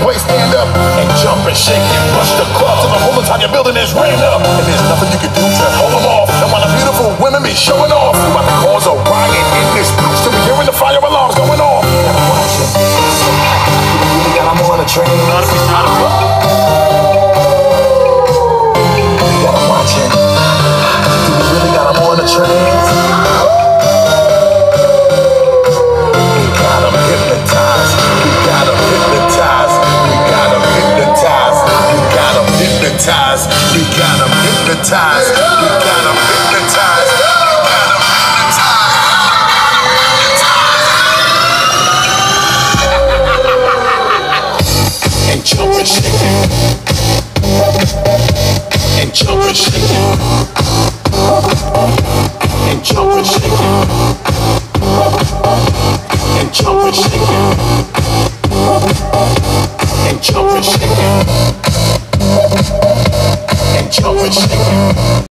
play stand up and jump and shake and push the club till the whole entire building is ran up. And there's nothing you can do to hold them off. And while the beautiful women be showing off, we about to cause a riot in this bitch till we hearing the fire alarms going off. Gotta watch it. We really got them on the train. We gotta watch it. We really got them on the trains. We got them hypnotized. We got them hypnotized. We got them hypnotized. We got them hypnotized. We got them hypnotized.